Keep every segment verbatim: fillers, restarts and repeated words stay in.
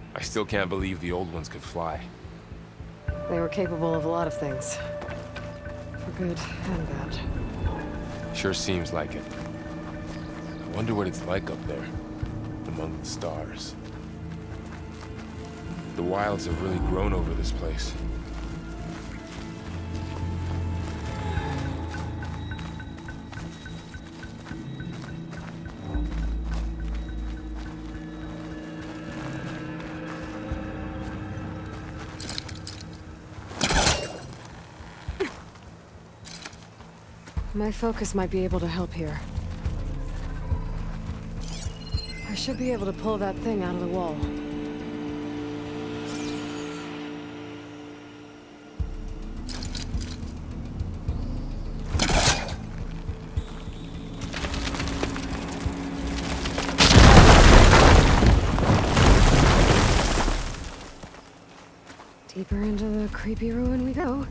I still can't believe the old ones could fly. They were capable of a lot of things. For good and bad. Sure seems like it. I wonder what it's like up there, among the stars. The wilds have really grown over this place. My focus might be able to help here. I should be able to pull that thing out of the wall. Deeper into the creepy ruin we go.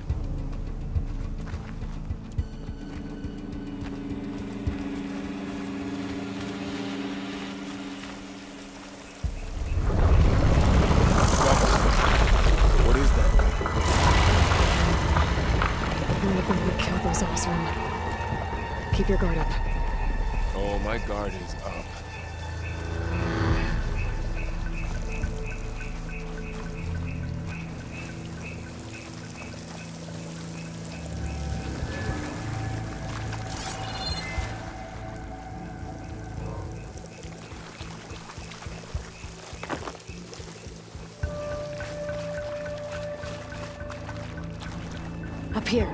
Keep your guard up. Oh, my guard is up. Up here.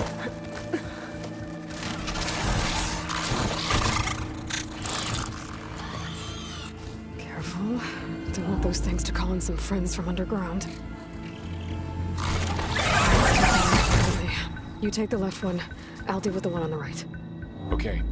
Don't want those things to call in some friends from underground. You take the left one. I'll deal with the one on the right. Okay.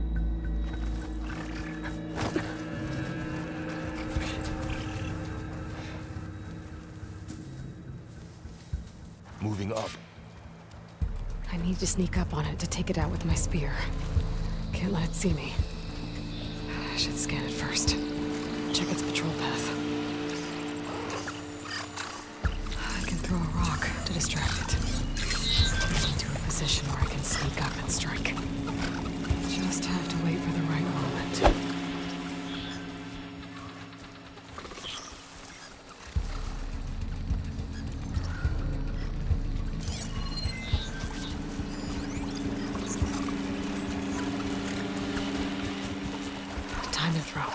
Moving up. I need to sneak up on it to take it out with my spear. Can't let it see me. I should scan it first. Check its patrol path. I can throw a rock to distract it. Get into a position where I can sneak up and strike. Just have to wait for the right moment. Time to throw.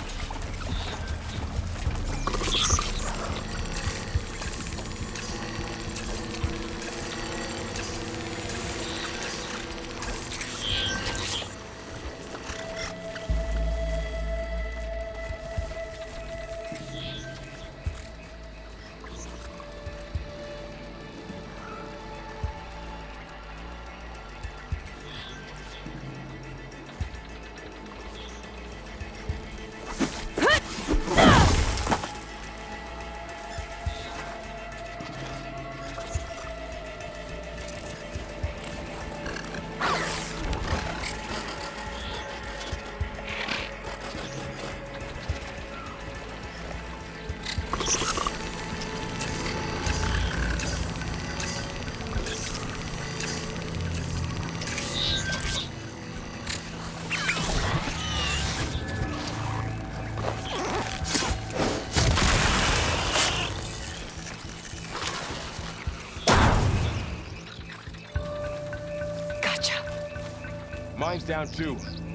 Mine's down too.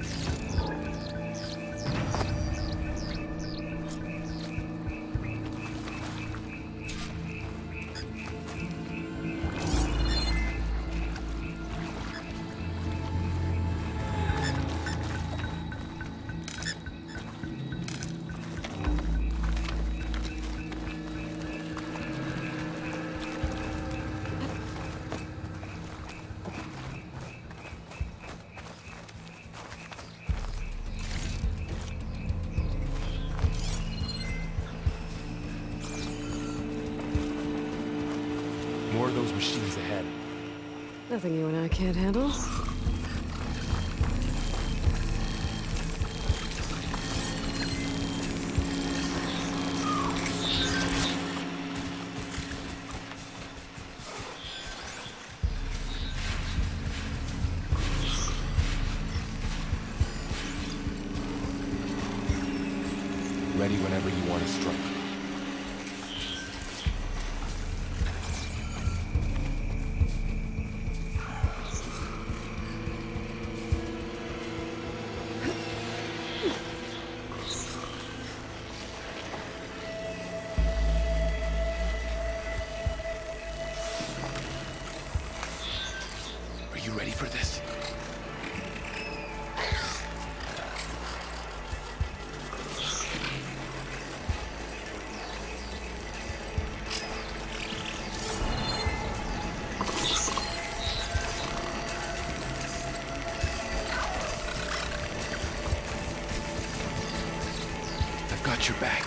More of those machines ahead. Nothing you and I can't handle. Ready whenever you want to strike. Are you ready for this? Got your back.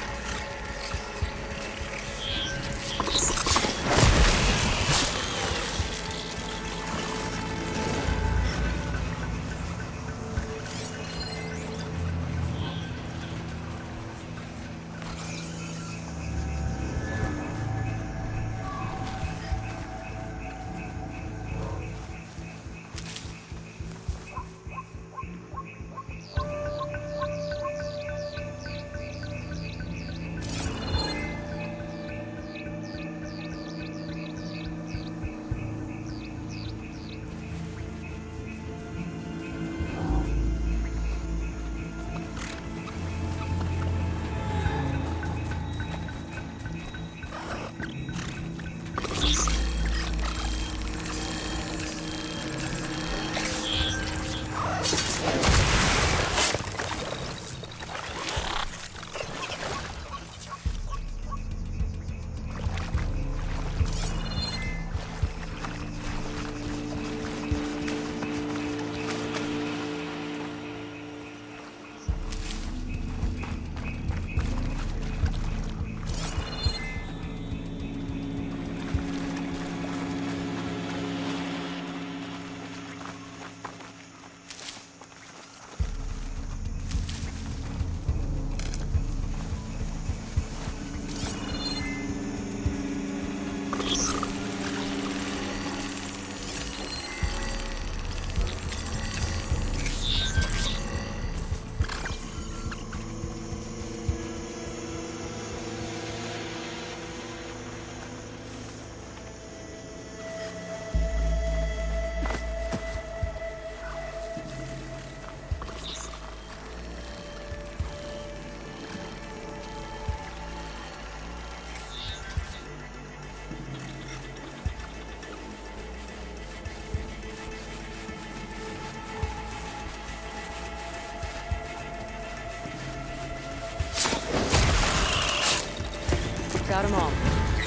Got them all.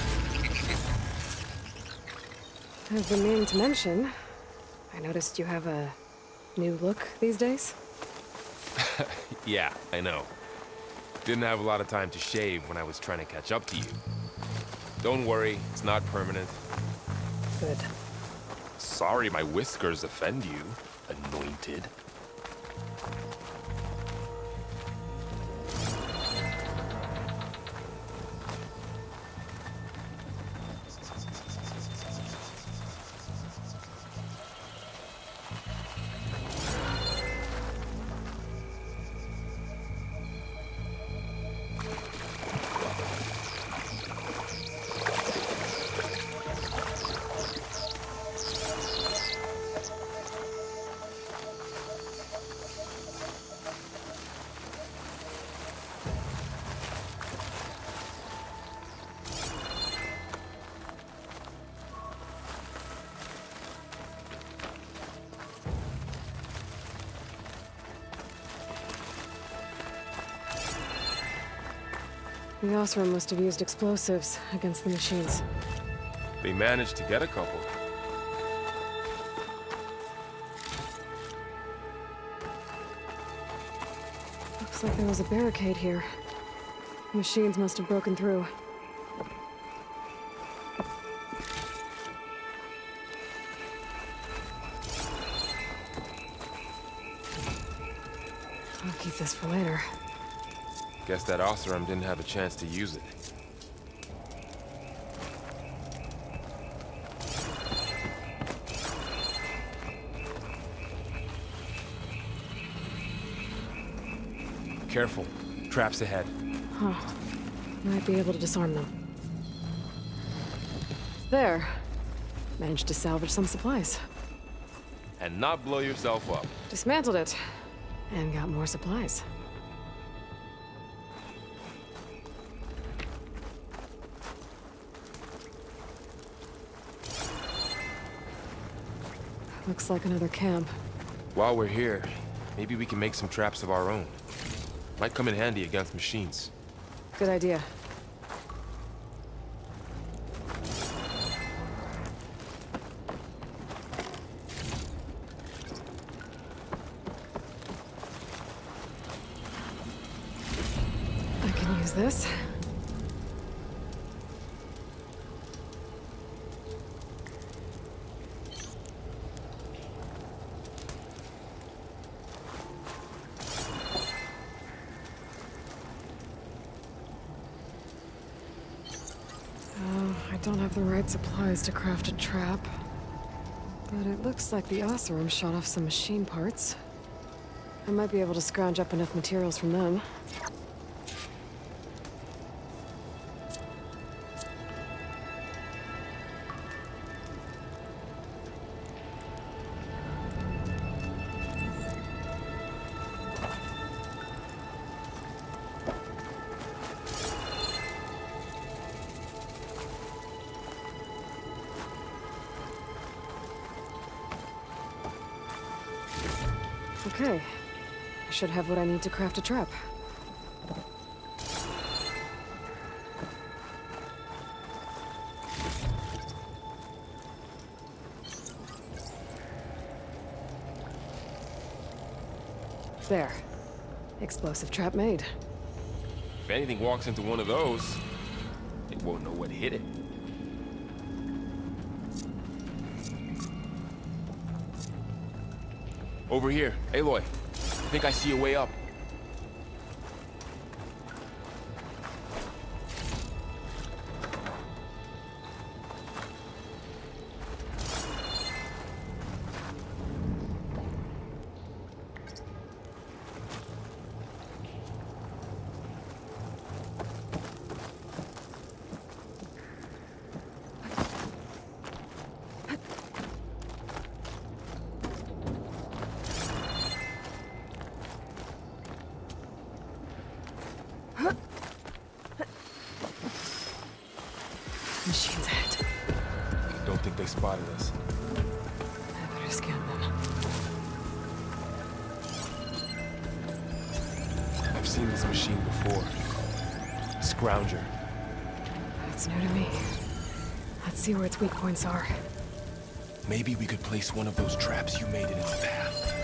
I've been meaning to mention, I noticed you have a new look these days. Yeah, I know. Didn't have a lot of time to shave when I was trying to catch up to you. Don't worry, it's not permanent. Good. Sorry my whiskers offend you, anointed. The Osram must have used explosives against the machines. They managed to get a couple. Looks like there was a barricade here. The machines must have broken through. I'll keep this for later. Guess that Osram didn't have a chance to use it. Careful. Traps ahead. Huh. Might be able to disarm them. There. Managed to salvage some supplies. And not blow yourself up. Dismantled it. And got more supplies. Looks like another camp. While we're here, maybe we can make some traps of our own. Might come in handy against machines. Good idea. I can use this. I don't have the right supplies to craft a trap. But it looks like the Oseram shot off some machine parts. I might be able to scrounge up enough materials from them. Okay. I should have what I need to craft a trap. There. Explosive trap made. If anything walks into one of those, it won't know what hit it. Over here, Aloy. I think I see a way up. Machines ahead. Don't think they spotted us. I better scan them. I've seen this machine before. Scrounger. That's new to me. Let's see where its weak points are. Maybe we could place one of those traps you made in its path.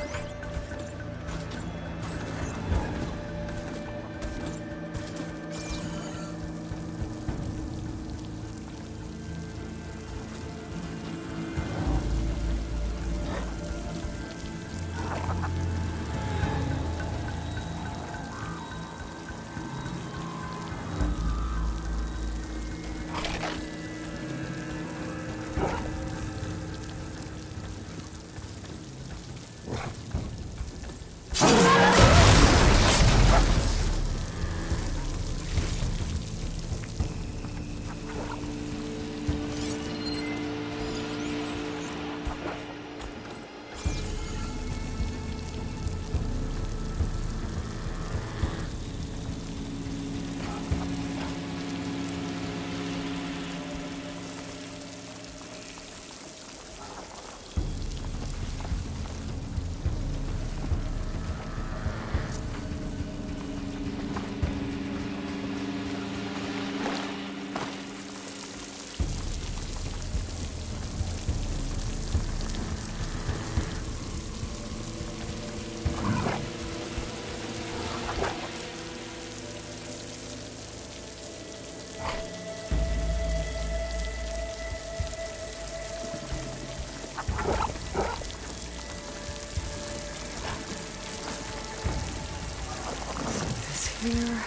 Here.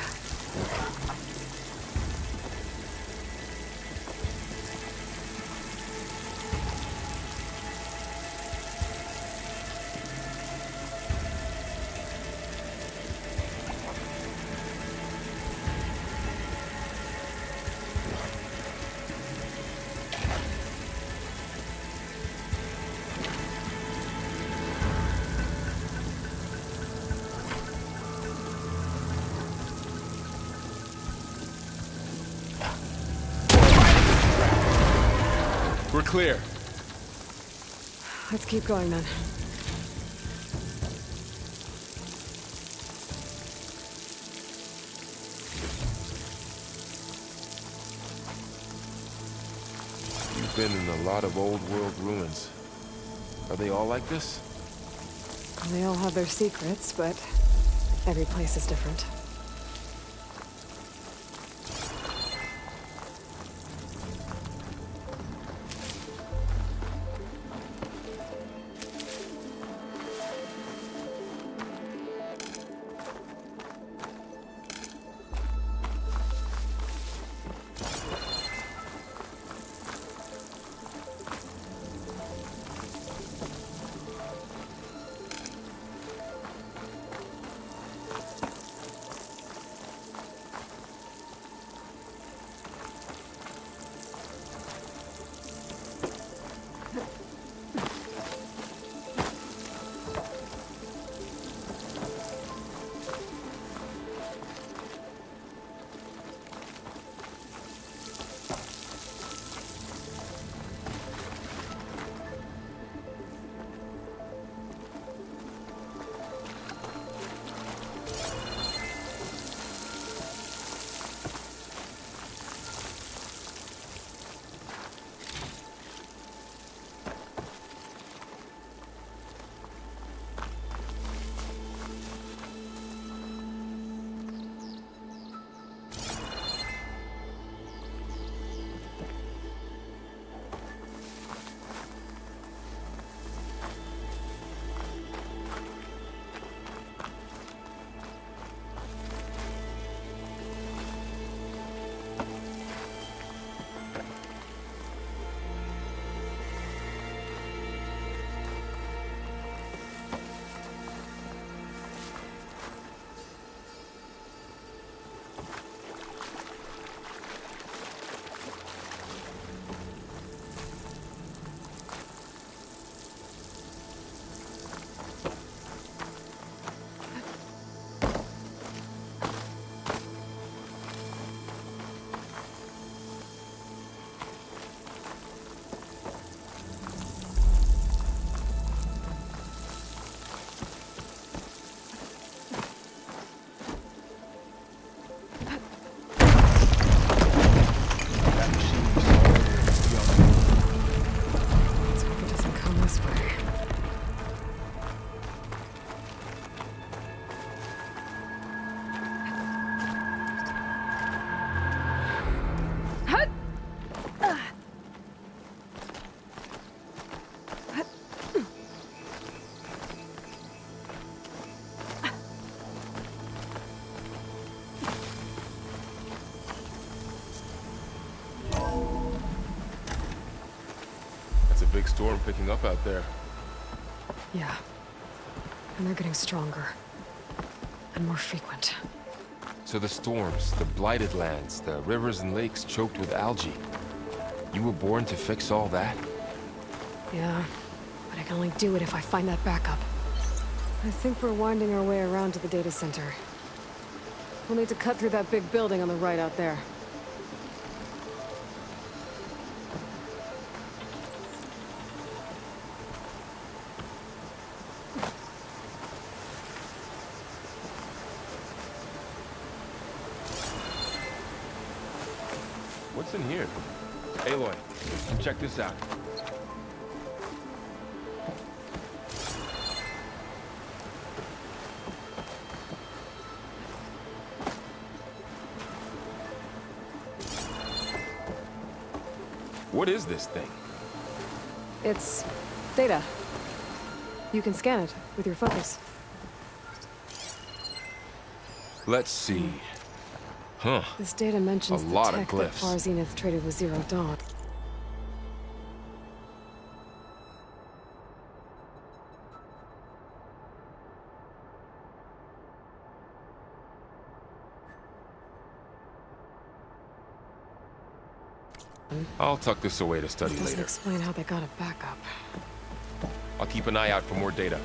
clear. Let's keep going then. You've been in a lot of old world ruins. Are they all like this? They all have their secrets, but every place is different. Big storm picking up out there. Yeah. And they're getting stronger. And more frequent. So the storms, the blighted lands, the rivers and lakes choked with algae. You were born to fix all that? Yeah. But I can only do it if I find that backup. I think we're winding our way around to the data center. We'll need to cut through that big building on the right out there. What's in here? Aloy, check this out. What is this thing? It's data. You can scan it with your focus. Let's see. Huh. This data mentions A the lot of tech that glyphs. Far Zenith traded with Zero Dawn. I'll tuck this away to study It doesn't later. explain how they got it back up. I'll keep an eye out for more data.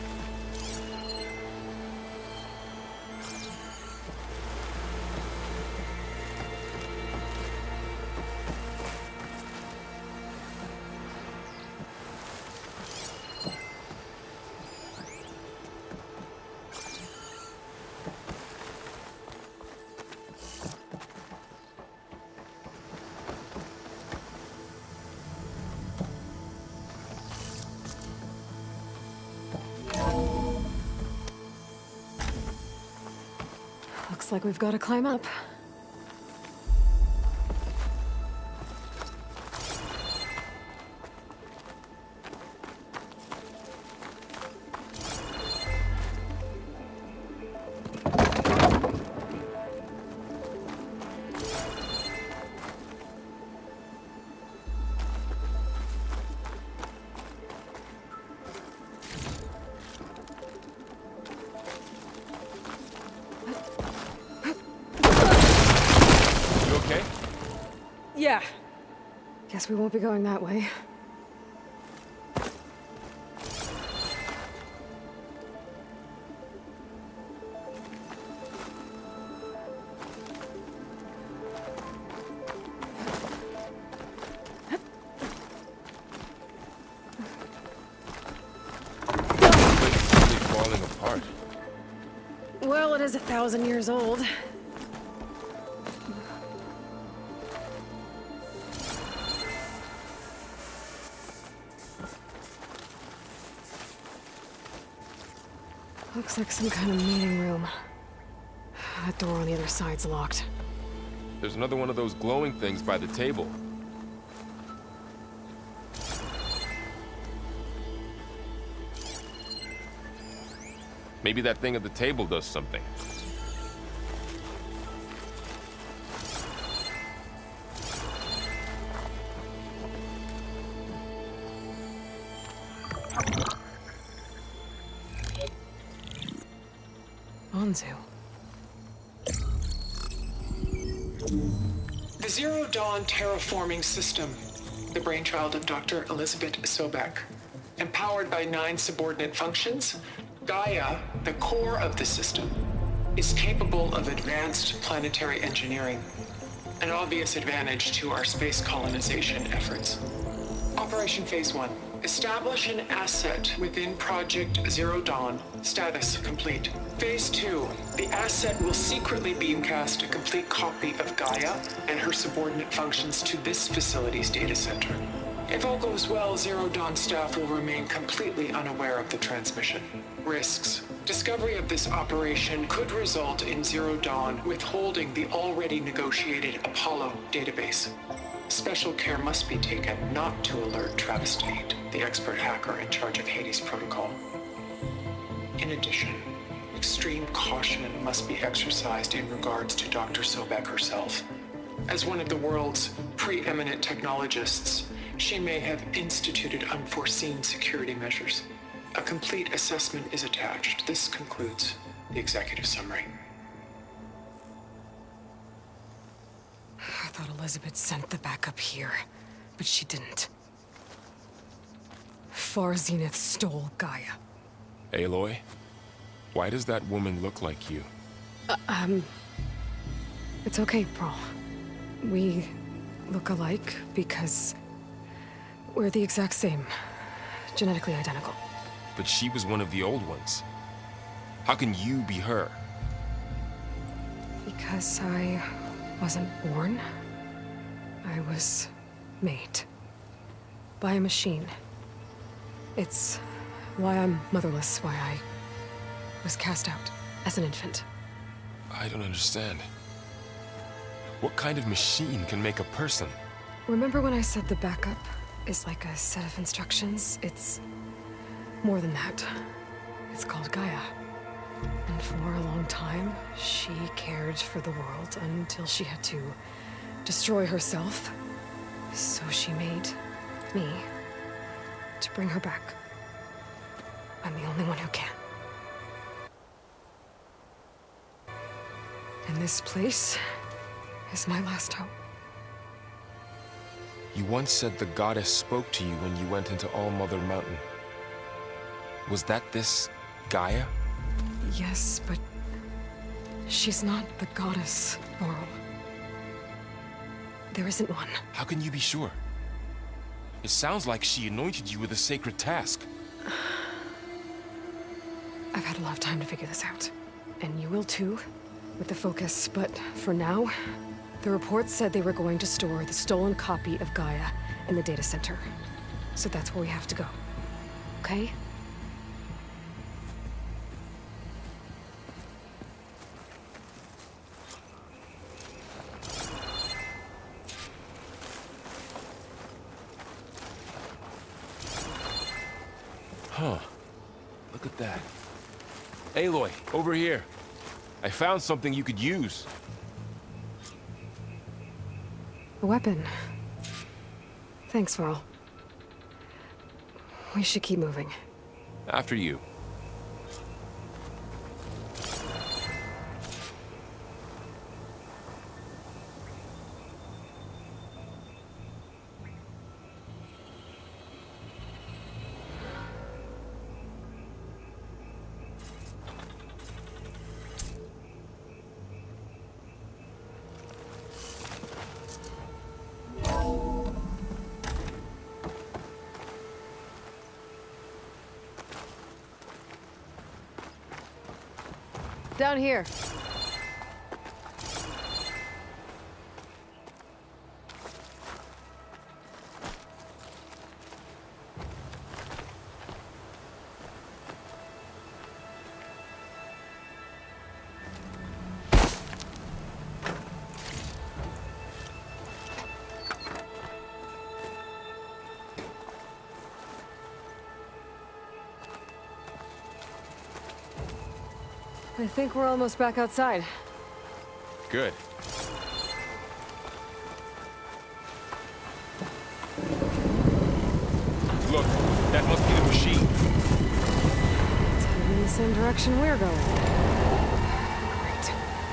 like we've got to climb up. Yeah. Guess we won't be going that way. It's falling apart. Well, it is a thousand years old. Looks like some kind of meeting room. That door on the other side's locked. There's another one of those glowing things by the table. Maybe that thing at the table does something. The Zero Dawn terraforming system, the brainchild of Doctor Elizabeth Sobek. Empowered by nine subordinate functions, Gaia, the core of the system, is capable of advanced planetary engineering, an obvious advantage to our space colonization efforts. Operation Phase one. Establish an asset within Project Zero Dawn. Status complete. Phase two. The asset will secretly beamcast a complete copy of Gaia and her subordinate functions to this facility's data center. If all goes well, Zero Dawn staff will remain completely unaware of the transmission. Risks. Discovery of this operation could result in Zero Dawn withholding the already negotiated Apollo database. Special care must be taken not to alert Travis Tate, the expert hacker in charge of Hades Protocol. In addition, extreme caution must be exercised in regards to Doctor Sobek herself. As one of the world's preeminent technologists, she may have instituted unforeseen security measures. A complete assessment is attached. This concludes the executive summary. I thought Elizabeth sent the backup here, but she didn't. Far Zenith stole Gaia. Aloy, why does that woman look like you? Uh, um... It's okay, Prowl. We look alike because we're the exact same. Genetically identical. But she was one of the old ones. How can you be her? Because I wasn't born. I was made. By a machine. It's why I'm motherless, why I was cast out as an infant. I don't understand. What kind of machine can make a person? Remember when I said the backup is like a set of instructions? It's more than that. It's called Gaia. And for a long time, she cared for the world until she had to destroy herself. So she made me to bring her back. I'm the only one who can. And this place is my last hope. You once said the goddess spoke to you when you went into All-Mother Mountain. Was that this Gaia? Yes, but she's not the goddess, Laurel. There isn't one. How can you be sure? It sounds like she anointed you with a sacred task. I've had a lot of time to figure this out. And you will too, with the focus. But for now, the report said they were going to store the stolen copy of Gaia in the data center. So that's where we have to go. Okay? Huh. Look at that. Aloy, over here. I found something you could use. A weapon. Thanks, Varl. We should keep moving. After you. Down here. I think we're almost back outside. Good. Look, that must be the machine. It's heading in the same direction we're going. Great.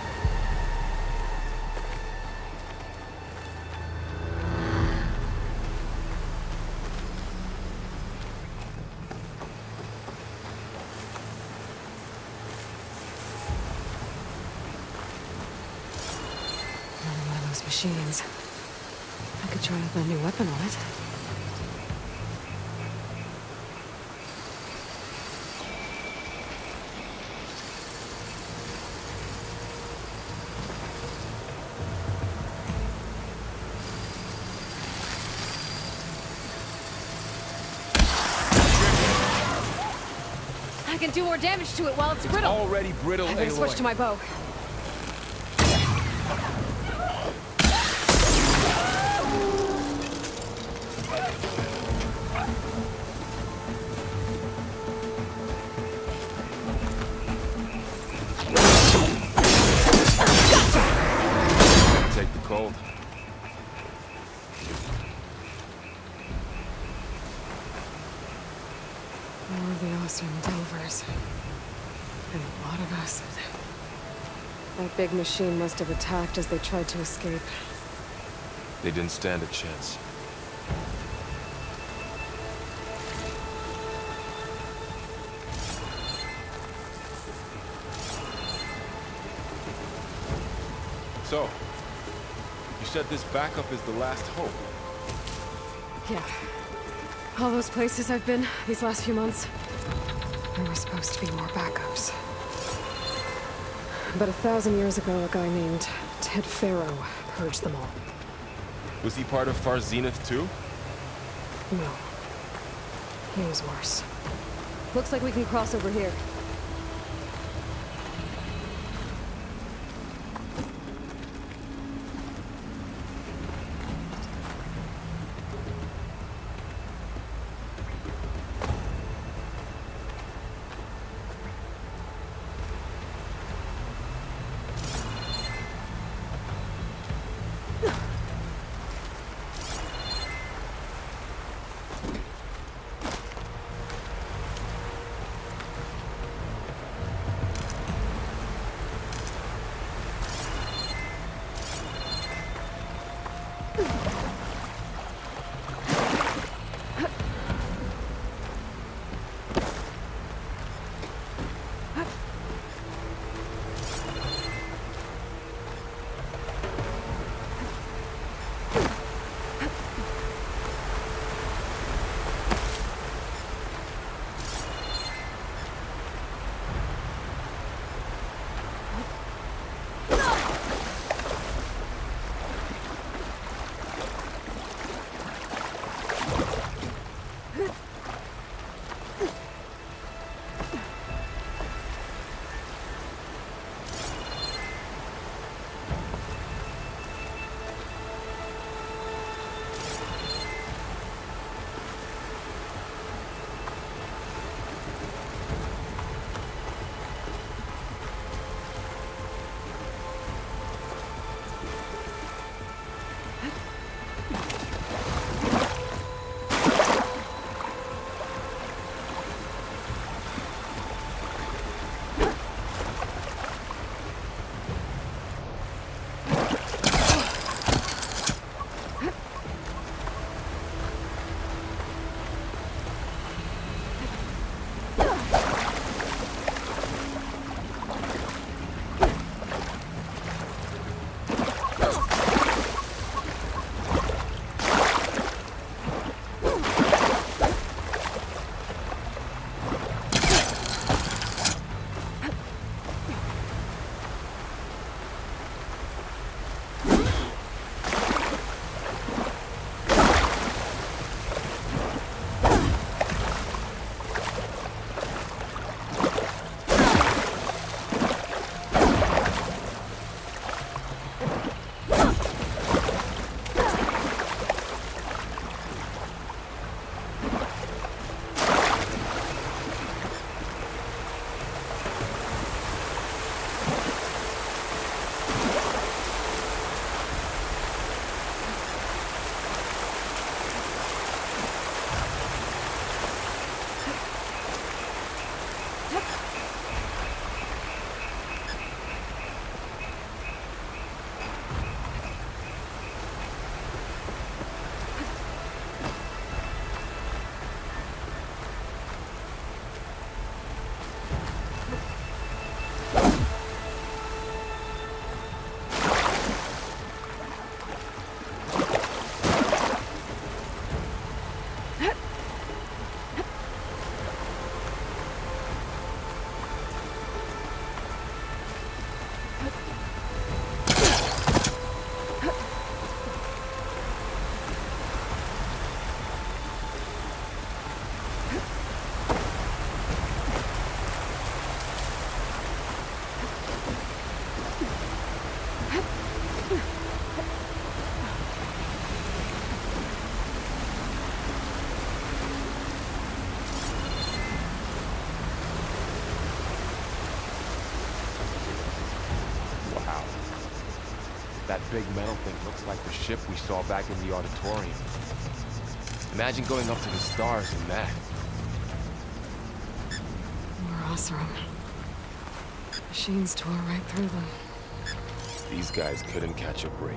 Machines. I could try out that new weapon on it. I can do more damage to it while it's, it's brittle. Already brittle, I better Aloy. switch to my bow. Take the cold. More of the awesome Delvers. And a lot of acid. That big machine must have attacked as they tried to escape. They didn't stand a chance. So, you said this backup is the last hope. Yeah. All those places I've been these last few months, there were supposed to be more backups. But a thousand years ago, a guy named Ted Pharaoh purged them all. Was he part of Far Zenith too? No. He was worse. Looks like we can cross over here. Wow. That big metal thing looks like the ship we saw back in the auditorium. Imagine going up to the stars in that. More Oseram. Machines tore right through them. These guys couldn't catch a break.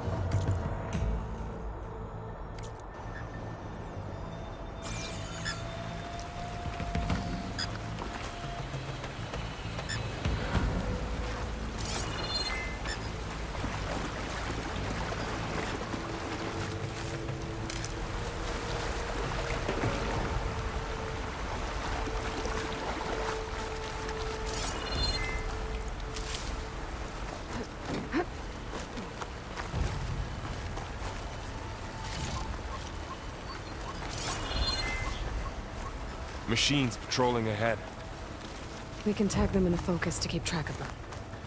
Machines patrolling ahead. We can tag them in the focus to keep track of them.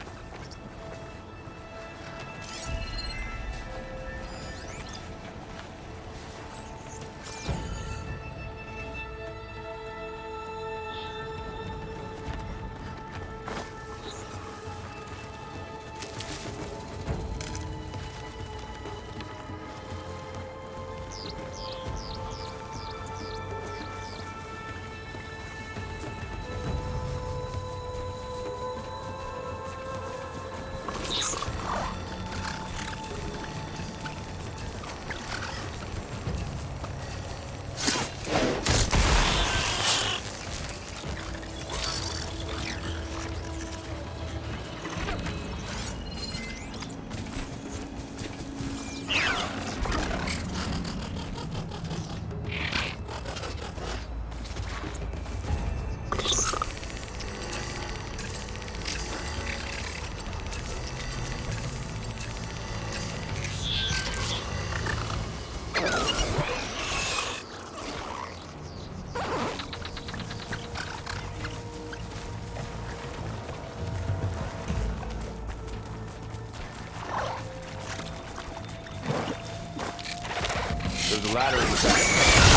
There's a ladder in the back.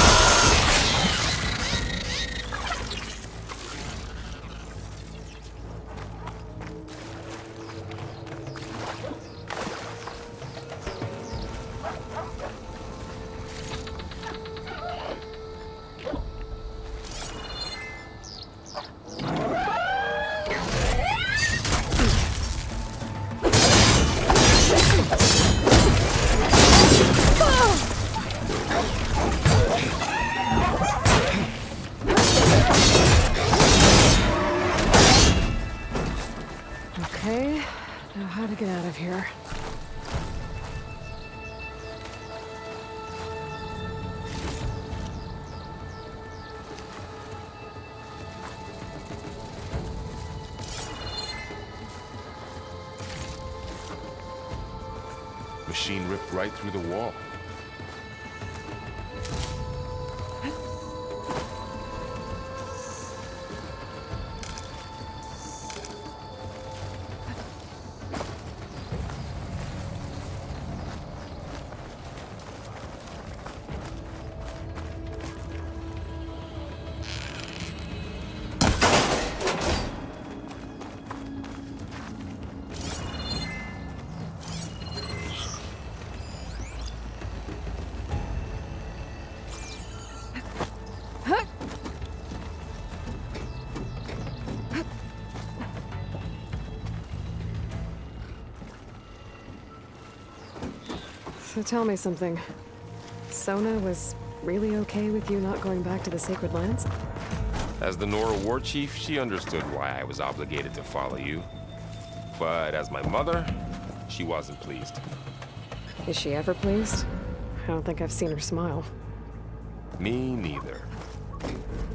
Okay, now how to get out of here. Machine ripped right through the wall. So tell me something. Sona was really okay with you not going back to the Sacred Lands? As the Nora war chief, she understood why I was obligated to follow you. But as my mother, she wasn't pleased. Is she ever pleased? I don't think I've seen her smile. Me neither.